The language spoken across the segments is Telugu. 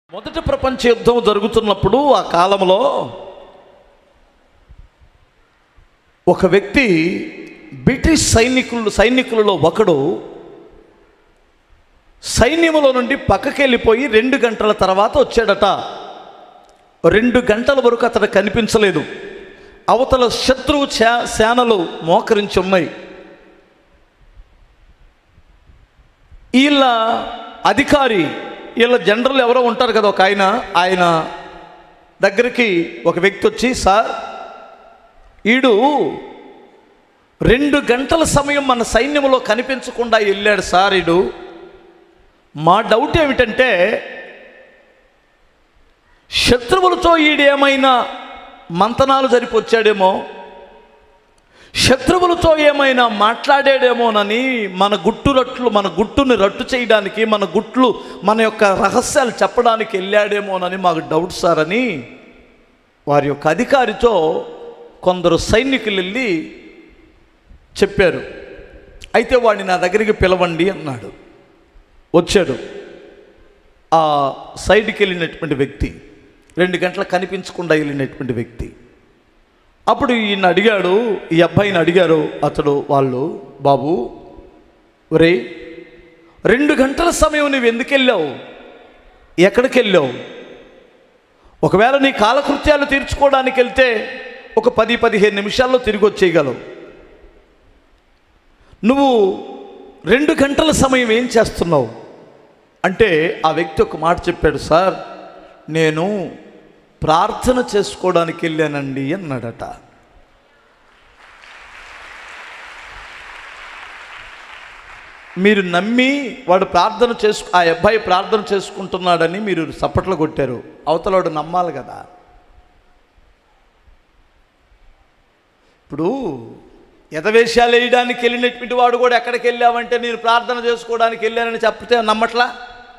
మొదటి ప్రపంచ యుద్ధం జరుగుతున్నప్పుడు ఆ కాలంలో ఒక వ్యక్తి బ్రిటిష్ సైనికులలో ఒకడు సైన్యములో నుండి పక్కకి వెళ్ళిపోయి 2 గంటల తర్వాత వచ్చాడట. 2 గంటల వరకు అతడు కనిపించలేదు. అవతల శత్రువు సేనలు మోకరించి ఉన్నాయి. వీళ్ళ అధికారి, వీళ్ళ జనరల్ ఎవరో ఉంటారు కదా, ఒక ఆయన దగ్గరికి ఒక వ్యక్తి వచ్చి, సార్ ఈడు 2 గంటల సమయం మన సైన్యంలో కనిపించకుండా వెళ్ళాడు సార్. ఈడు మా డౌట్ ఏమిటంటే శత్రువులతో ఈడేమైనా మంతనాలు జరిపొచ్చాడేమో, శత్రువులతో ఏమైనా మాట్లాడాడేమోనని మన గుట్టుని రట్టు చేయడానికి, మన యొక్క రహస్యాలు చెప్పడానికి వెళ్ళాడేమోనని మాకు డౌట్ సార్ అని వారి యొక్క అధికారితో కొందరు సైనికులు వెళ్ళి చెప్పారు. అయితే వాడిని నా దగ్గరికి పిలవండి అన్నాడు. వచ్చాడు ఆ సైడ్కి వెళ్ళినటువంటి వ్యక్తి, 2 గంటలు కనిపించకుండా వెళ్ళినటువంటి వ్యక్తి. అప్పుడు ఈయన అడిగాడు, ఈ అబ్బాయిని అడిగారు వాళ్ళు, బాబు ఒరే 2 గంటల సమయం నువ్వు ఎందుకు వెళ్ళావు, ఎక్కడికి వెళ్ళావు? ఒకవేళ నీ కాలకృత్యాలు తీర్చుకోవడానికి వెళ్తే ఒక 10-15 నిమిషాల్లో తిరిగి వచ్చేయగలవు. నువ్వు 2 గంటల సమయం ఏం చేస్తున్నావు అంటే ఆ వ్యక్తి ఒక మాట చెప్పాడు, సార్ నేను ప్రార్థన చేసుకోవడానికి వెళ్ళానండి అన్నాడట. మీరు నమ్మి వాడు ఆ అబ్బాయి ప్రార్థన చేసుకుంటున్నాడని మీరు చప్పట్లు కొట్టారు. అవతలవాడు నమ్మాలి కదా. ఇప్పుడు ఎదవేషాలు వేయడానికి వెళ్ళినటువంటి వాడు కూడా ఎక్కడికి వెళ్ళావంటే నేను ప్రార్థన చేసుకోవడానికి వెళ్ళానని చెప్తే నమ్మట్లా?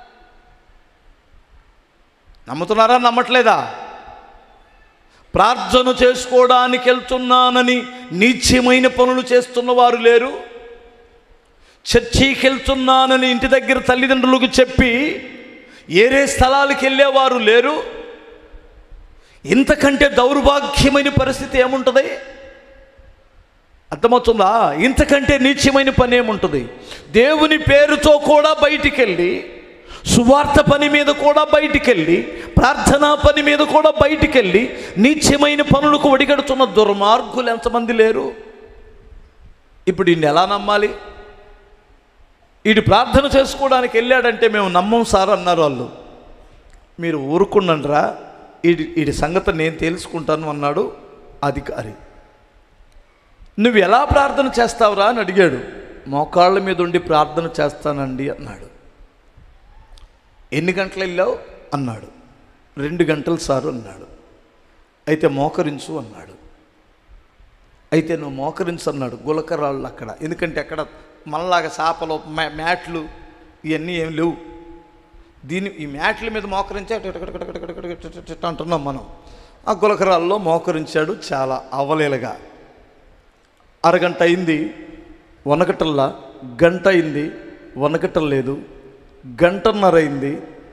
నమ్ముతున్నారా, నమ్మట్లేదా? ప్రార్థన చేసుకోవడానికి వెళ్తున్నానని నీచమైన పనులు చేస్తున్న వారు లేరు. చర్చికి వెళ్తున్నానని ఇంటి దగ్గర తల్లిదండ్రులకు చెప్పి ఏరే స్థలాలకు వెళ్ళేవారు లేరు. ఇంతకంటే దౌర్భాగ్యమైన పరిస్థితి ఏముంటుంది? అర్థమవుతుందా? ఇంతకంటే నీచమైన పని ఏముంటుంది? దేవుని పేరుతో కూడా బయటికి వెళ్ళి, సువార్త పని మీద కూడా బయటికి వెళ్ళి, ప్రార్థనా పని మీద కూడా బయటికి వెళ్ళి నీచమైన పనులకు ఒడిగడుతున్న దుర్మార్గులు ఎంతమంది లేరు? ఇప్పుడు ఈయన ఎలా నమ్మాలి? వీడు ప్రార్థన చేసుకోవడానికి వెళ్ళాడంటే మేము నమ్మం సార్ అన్నారు వాళ్ళు. మీరు ఊరుకున్నారా, వీడి సంగతి నేను తెలుసుకుంటాను అన్నాడు అధికారి. నువ్వు ఎలా ప్రార్థన చేస్తావురా అని అడిగాడు. మోకాళ్ళ మీద ఉండి ప్రార్థన చేస్తానండి అన్నాడు. ఎన్ని గంటలు వెళ్ళావు అన్నాడు. 2 గంటలు సారు అన్నాడు. అయితే మోకరించు అన్నాడు. అయితే నువ్వు మోకరించు అన్నాడు. గులకరాళ్ళు అక్కడ, ఎందుకంటే అక్కడ మనలాగా చేపలు మ్యాట్లు ఇవన్నీ ఏం లేవు. ఈ మ్యాట్ల మీద మోకరించే అంటున్నాం మనం. ఆ గులకరాల్లో మోకరించాడు చాలా అవలీలగా. అరగంట అయింది వనకటల్లా, గంట అయింది వనకటం లేదు, గంటన్నర అయింది.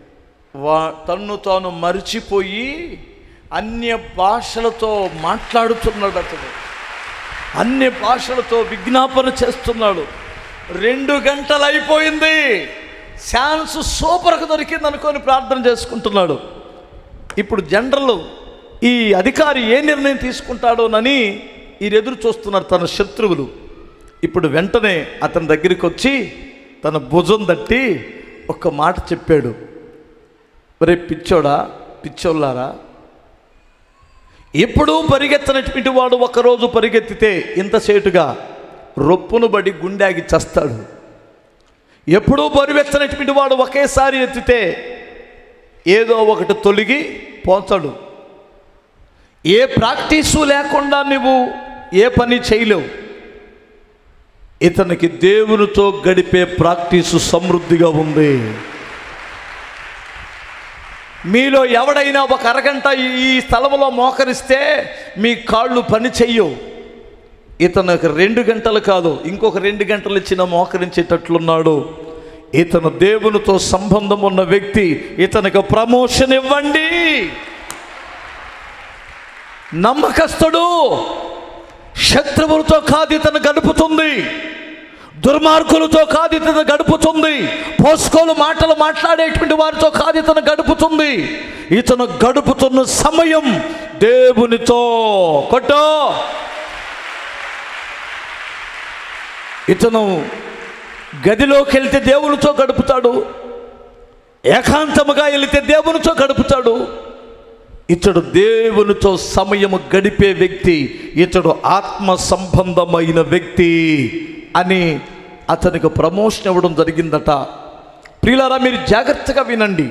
తన్ను తాను మరిచిపోయి అన్య భాషలతో మాట్లాడుతున్నాడు. అతడు అన్య భాషలతో విజ్ఞాపన చేస్తున్నాడు. 2 గంటలు అయిపోయింది, ఛాన్స్ సూపర్గా దొరికింది అనుకొని ప్రార్థన చేసుకుంటున్నాడు. ఇప్పుడు జనరల్ ఈ అధికారి ఏ నిర్ణయం తీసుకుంటాడోనని ఈయన ఎదురు చూస్తున్నారు తన శత్రువులు. ఇప్పుడు వెంటనే అతని దగ్గరికి వచ్చి తన భుజం తట్టి ఒక్క మాట చెప్పాడు. ఒరే పిచ్చోళ్ళారా, ఎప్పుడూ పరిగెత్తనటువంటి వాడు ఒకరోజు పరిగెత్తితే ఇంతసేటుగా రొప్పును బడి గుండెకి చస్తాడు. ఎప్పుడూ బరువెత్తనటువంటి వాడు ఒకేసారి ఎత్తితే ఏదో ఒకటి తొలగి పోతాడు. ఏ ప్రాక్టీసు లేకుండా నువ్వు ఏ పని చేయలేవు. ఇతనికి దేవునితో గడిపే ప్రాక్టీసు సమృద్ధిగా ఉంది. మీలో ఎవడైనా ఒక అరగంట ఈ స్థలంలో మోకరిస్తే మీ కాళ్ళు పని చెయ్యవు. ఇతనికి 2 గంటలు కాదు, ఇంకొక 2 గంటలు ఇచ్చిన మోకరించేటట్లున్నాడు. ఇతను దేవునితో సంబంధం ఉన్న వ్యక్తి, ఇతనికి ప్రమోషన్ ఇవ్వండి. నమ్మకస్తుడు, శత్రువులతో కాదు ఇతను గడుపుతుంది, దుర్మార్గులతో కాదు ఇతను గడుపుతుంది, పోస్కోలు మాటలు మాట్లాడేటువంటి వారితో కాదు ఇతను గడుపుతుంది. ఇతను గడుపుతున్న సమయం దేవునితో. కొట్టో. ఇతను గదిలోకి వెళ్తే దేవునితో గడుపుతాడు, ఏకాంతముగా వెళితే దేవునితో గడుపుతాడు. ఇతడు దేవునితో సమయము గడిపే వ్యక్తి, ఇతడు ఆత్మ సంబంధమైన వ్యక్తి అని అతనికి ప్రమోషన్ ఇవ్వడం జరిగిందట. ప్రియులారా, మీరు జాగ్రత్తగా వినండి.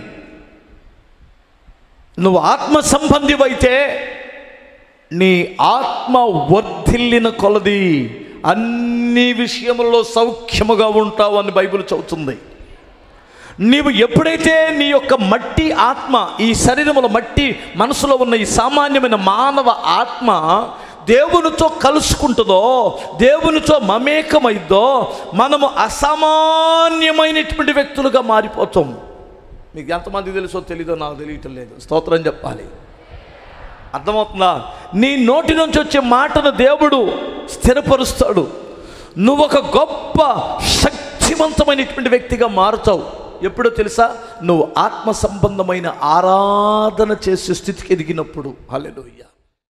నువ్వు ఆత్మ సంబంధివైతే నీ ఆత్మ వర్ధిల్లిన కొలది అన్ని విషయములలో సౌఖ్యముగా ఉంటావు అని బైబిల్ చెబుతుంది. నీవు ఎప్పుడైతే నీ యొక్క మట్టి ఆత్మ, ఈ శరీరములో మట్టి మనసులో ఉన్న ఈ సామాన్యమైన మానవ ఆత్మ దేవునితో కలుసుకుంటుందో, దేవునితో మమేకమైద్దో, మనము అసామాన్యమైనటువంటి వ్యక్తులుగా మారిపోతాం. మీకు ఎంతమంది తెలుసో తెలీదో నాకు తెలియటం లేదు. స్తోత్రం చెప్పాలి. అర్థమవుతుందా? నీ నోటి నుంచి వచ్చే మాటను దేవుడు స్థిరపరుస్తాడు. నువ్వు ఒక గొప్ప శక్తివంతమైనటువంటి వ్యక్తిగా మారుతావు. ఎప్పుడో తెలుసా? నువ్వు ఆత్మ సంబంధమైన ఆరాధన చేసే స్థితికి ఎదిగినప్పుడు. హల్లెలూయా.